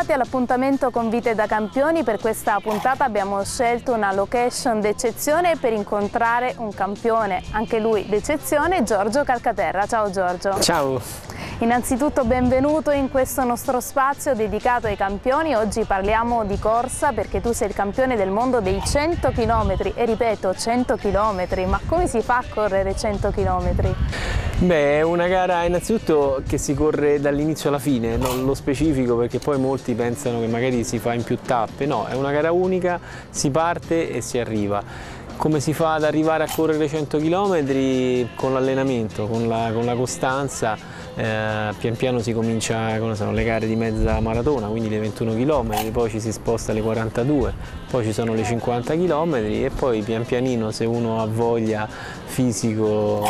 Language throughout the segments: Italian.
Bentrovati all'appuntamento con Vite da Campioni. Per questa puntata abbiamo scelto una location d'eccezione per incontrare un campione, anche lui d'eccezione, Giorgio Calcaterra. Ciao Giorgio. Ciao. Innanzitutto benvenuto in questo nostro spazio dedicato ai campioni. Oggi parliamo di corsa perché tu sei il campione del mondo dei 100 km e ripeto 100 km, ma come si fa a correre 100 km? Beh, è una gara innanzitutto che si corre dall'inizio alla fine, non lo specifico perché poi molti pensano che magari si fa in più tappe, no, è una gara unica, si parte e si arriva. Come si fa ad arrivare a correre 100 km? Con l'allenamento, con la costanza, pian piano si comincia con le gare di mezza maratona, quindi le 21 km, poi ci si sposta alle 42, poi ci sono le 50 km e poi pian pianino, se uno ha voglia, fisico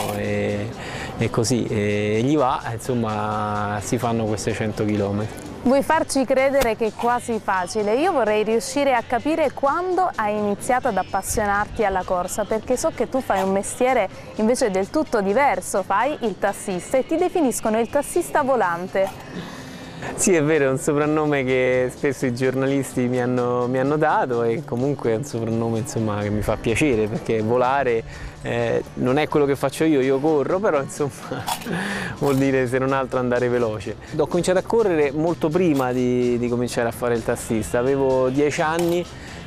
e così e gli va, insomma si fanno queste 100 km. Vuoi farci credere che è quasi facile? Io vorrei riuscire a capire quando hai iniziato ad appassionarti alla corsa, perché so che tu fai un mestiere invece del tutto diverso, fai il tassista e ti definiscono il tassista volante. Sì, è vero, è un soprannome che spesso i giornalisti mi hanno dato e comunque è un soprannome insomma, che mi fa piacere perché volare non è quello che faccio io corro, però insomma vuol dire se non altro andare veloce. Ho cominciato a correre molto prima di cominciare a fare il tassista, avevo 10 anni,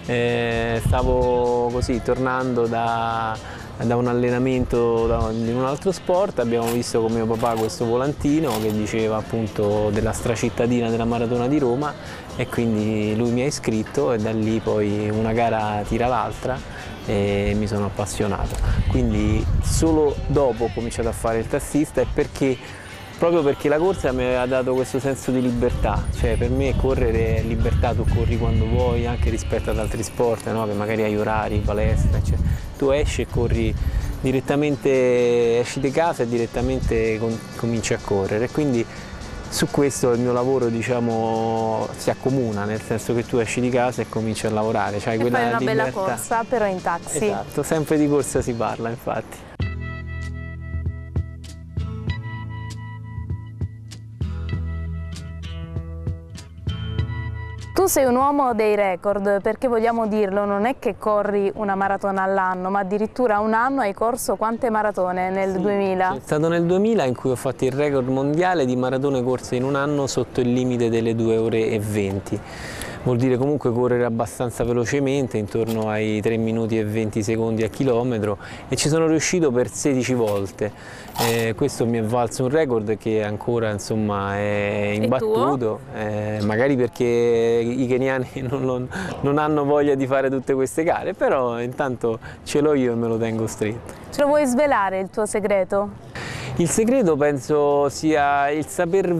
stavo così tornando da un allenamento in un altro sport, abbiamo visto con mio papà questo volantino che diceva appunto della stracittadina della Maratona di Roma e quindi lui mi ha iscritto e da lì poi una gara tira l'altra e mi sono appassionato. Quindi solo dopo ho cominciato a fare il tassista e proprio perché la corsa mi aveva dato questo senso di libertà, cioè per me correre è libertà, tu corri quando vuoi anche rispetto ad altri sport, no? Che magari hai orari, palestra, eccetera. Tu esci e corri direttamente, esci di casa e direttamente cominci a correre, quindi su questo il mio lavoro diciamo si accomuna, nel senso che tu esci di casa e cominci a lavorare, e fai una bella corsa però in taxi. Esatto, sempre di corsa si parla infatti. Tu sei un uomo dei record, perché vogliamo dirlo, non è che corri una maratona all'anno, ma addirittura un anno hai corso quante maratone nel 2000? È stato nel 2000 in cui ho fatto il record mondiale di maratone corse in un anno sotto il limite delle 2 ore e 20. Vuol dire comunque correre abbastanza velocemente, intorno ai 3 minuti e 20 secondi a chilometro e ci sono riuscito per 16 volte. Questo mi è valso un record che ancora insomma è imbattuto, magari perché i keniani non hanno voglia di fare tutte queste gare, però intanto ce l'ho io e me lo tengo stretto. Ce lo vuoi svelare il tuo segreto? Il segreto penso sia il saper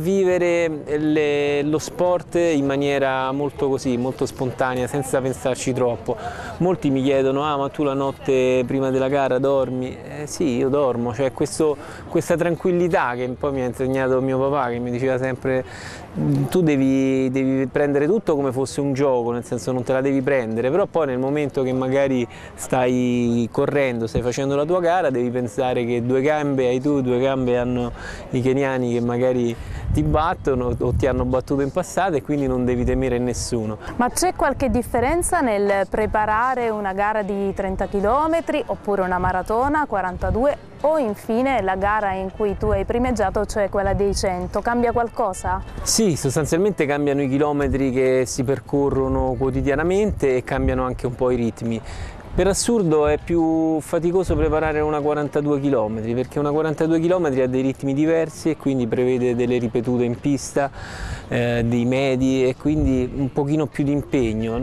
vivere lo sport in maniera molto spontanea, senza pensarci troppo. Molti mi chiedono, ma tu la notte prima della gara dormi? Sì, io dormo, cioè questa tranquillità che poi mi ha insegnato mio papà, che mi diceva sempre tu devi prendere tutto come fosse un gioco, nel senso non te la devi prendere, però poi nel momento che magari stai correndo, stai facendo la tua gara, devi pensare che 2 gambe hai tu, 2 gambe hanno i keniani che magari ti battono o ti hanno battuto in passato e quindi non devi temere nessuno. Ma c'è qualche differenza nel preparare una gara di 30 km oppure una maratona 42 o infine la gara in cui tu hai primeggiato, cioè quella dei 100, cambia qualcosa? Sì, sostanzialmente cambiano i chilometri che si percorrono quotidianamente e cambiano anche un po' i ritmi. Per assurdo è più faticoso preparare una 42 km perché una 42 km ha dei ritmi diversi e quindi prevede delle ripetute in pista, dei medi e quindi un pochino più di impegno.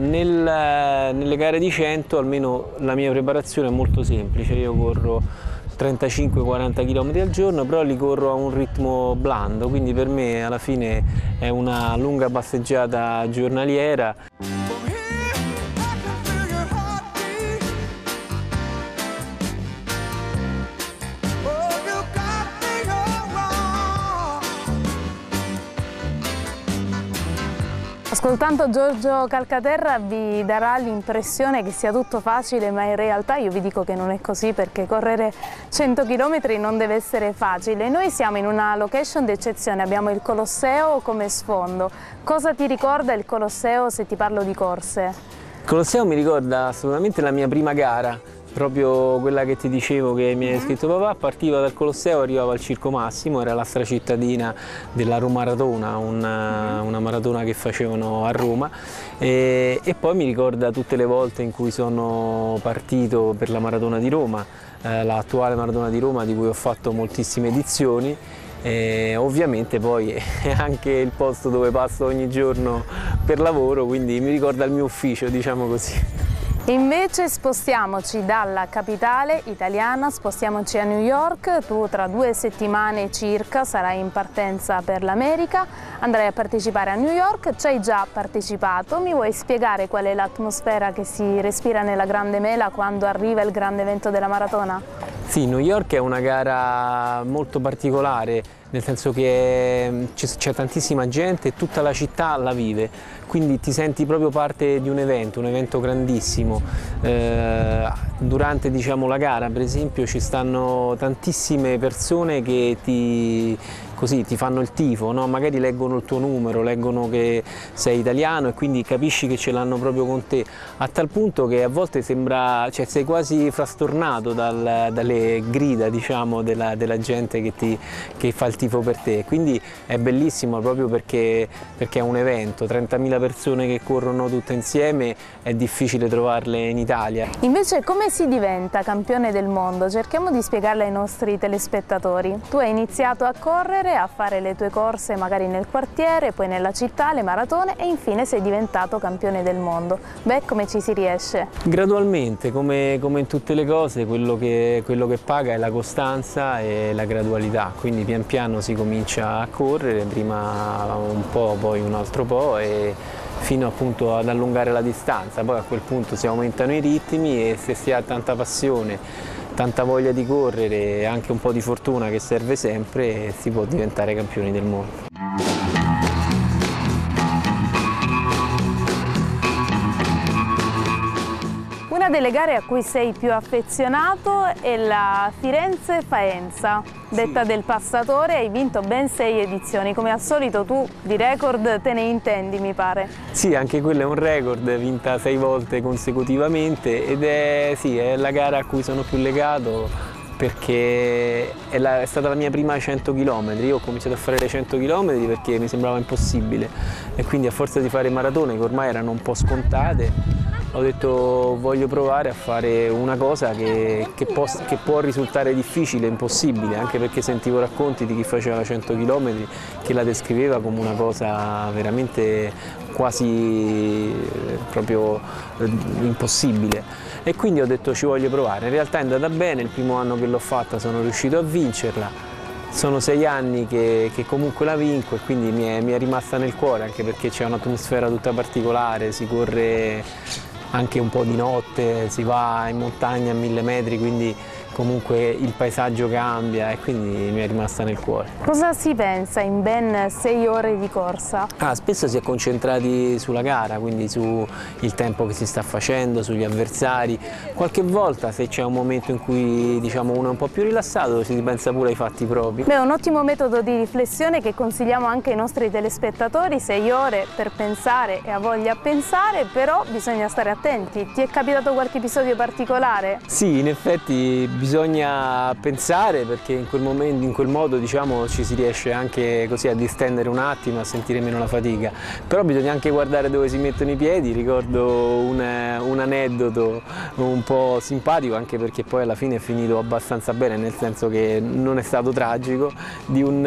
Nelle gare di 100 almeno la mia preparazione è molto semplice, io corro 35-40 km al giorno, però li corro a un ritmo blando, quindi per me alla fine è una lunga passeggiata giornaliera. Ascoltando Giorgio Calcaterra vi darà l'impressione che sia tutto facile, ma in realtà io vi dico che non è così, perché correre 100 km non deve essere facile. Noi siamo in una location d'eccezione, abbiamo il Colosseo come sfondo. Cosa ti ricorda il Colosseo se ti parlo di corse? Il Colosseo mi ricorda assolutamente la mia prima gara, proprio quella che ti dicevo che mi ha iscritto papà. Partiva dal Colosseo, arrivava al Circo Massimo, era la stracittadina della Romaratona, una maratona che facevano a Roma, e poi mi ricorda tutte le volte in cui sono partito per la Maratona di Roma, l'attuale Maratona di Roma di cui ho fatto moltissime edizioni. E ovviamente poi è anche il posto dove passo ogni giorno per lavoro, quindi mi ricorda il mio ufficio, diciamo così. Invece spostiamoci dalla capitale italiana, spostiamoci a New York. Tu tra 2 settimane circa sarai in partenza per l'America, andrai a partecipare a New York, ci hai già partecipato. Mi vuoi spiegare qual è l'atmosfera che si respira nella Grande Mela quando arriva il grande evento della maratona? Sì, New York è una gara molto particolare, nel senso che c'è tantissima gente e tutta la città la vive, quindi ti senti proprio parte di un evento grandissimo. Durante, diciamo, la gara, per esempio, ci stanno tantissime persone che ti fanno il tifo, no? Magari leggono il tuo numero, leggono che sei italiano e quindi capisci che ce l'hanno proprio con te, a tal punto che a volte sembra, cioè sei quasi frastornato dalle grida, diciamo, della gente che fa il tifo per te. Quindi è bellissimo proprio perché è un evento, 30.000 persone che corrono tutte insieme, è difficile trovarle in Italia. Invece come si diventa campione del mondo? Cerchiamo di spiegarle ai nostri telespettatori. Tu hai iniziato a correre, a fare le tue corse magari nel quartiere, poi nella città, le maratone, e infine sei diventato campione del mondo. Beh, come ci si riesce? Gradualmente, come in tutte le cose, quello che paga è la costanza e la gradualità, quindi pian piano si comincia a correre, prima un po', poi un altro po', e fino appunto ad allungare la distanza. Poi a quel punto si aumentano i ritmi e se si ha tanta passione, tanta voglia di correre e anche un po' di fortuna, che serve sempre, si può diventare campioni del mondo. Una delle gare a cui sei più affezionato è la Firenze-Faenza, detta del Passatore. Hai vinto ben 6 edizioni, come al solito tu di record te ne intendi, mi pare. Sì, anche quello è un record, vinta 6 volte consecutivamente, ed è la gara a cui sono più legato, perché è stata la mia prima 100 km. Io ho cominciato a fare le 100 km perché mi sembrava impossibile, e quindi a forza di fare maratone che ormai erano un po' scontate, ho detto voglio provare a fare una cosa che può risultare difficile, impossibile, anche perché sentivo racconti di chi faceva 100 km che la descriveva come una cosa veramente quasi proprio impossibile, e quindi ho detto ci voglio provare. In realtà è andata bene, il primo anno che l'ho fatta sono riuscito a vincerla. Sono 6 anni che comunque la vinco, e quindi mi è rimasta nel cuore, anche perché c'è un'atmosfera tutta particolare, si corre anche un po' di notte, si va in montagna a 1000 metri, quindi comunque il paesaggio cambia, e quindi mi è rimasta nel cuore. Cosa si pensa in ben 6 ore di corsa? Spesso si è concentrati sulla gara, quindi sul tempo che si sta facendo, sugli avversari. Qualche volta, se c'è un momento in cui, diciamo, uno è un po' più rilassato, si pensa pure ai fatti propri. Beh, è un ottimo metodo di riflessione che consigliamo anche ai nostri telespettatori. 6 ore per pensare e a voglia pensare, però bisogna stare attenti. Ti è capitato qualche episodio particolare? Sì, in effetti bisogna pensare, perché in quel modo, diciamo, ci si riesce anche così a distendere un attimo, a sentire meno la fatica. Però bisogna anche guardare dove si mettono i piedi. Ricordo un aneddoto un po' simpatico, anche perché poi alla fine è finito abbastanza bene, nel senso che non è stato tragico, di un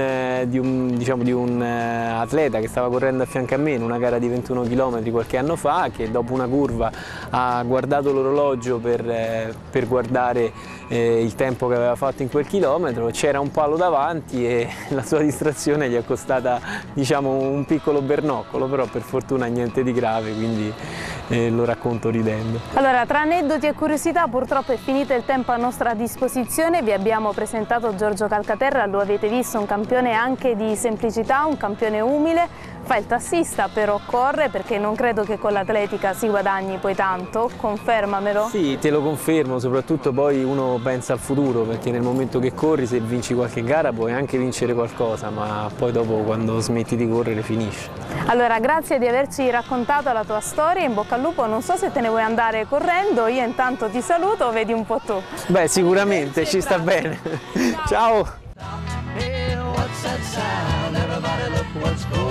atleta che stava correndo a fianco a me in una gara di 21 km qualche anno fa, che dopo una curva ha guardato l'orologio per guardare il tempo che aveva fatto in quel chilometro. C'era un palo davanti e la sua distrazione gli è costata, diciamo, un piccolo bernoccolo, però per fortuna niente di grave, quindi lo racconto ridendo. Allora, tra aneddoti e curiosità, purtroppo è finito il tempo a nostra disposizione. Vi abbiamo presentato Giorgio Calcaterra, lo avete visto, un campione anche di semplicità, un campione umile. Fa il tassista, però corre, perché non credo che con l'atletica si guadagni poi tanto, confermamelo? Sì, te lo confermo, soprattutto poi uno pensa al futuro, perché nel momento che corri, se vinci qualche gara puoi anche vincere qualcosa, ma poi dopo quando smetti di correre finisce. Allora, grazie di averci raccontato la tua storia, in bocca al lupo. Non so se te ne vuoi andare correndo, io intanto ti saluto, vedi un po' tu. Beh, sicuramente, ci sta bene. Ciao!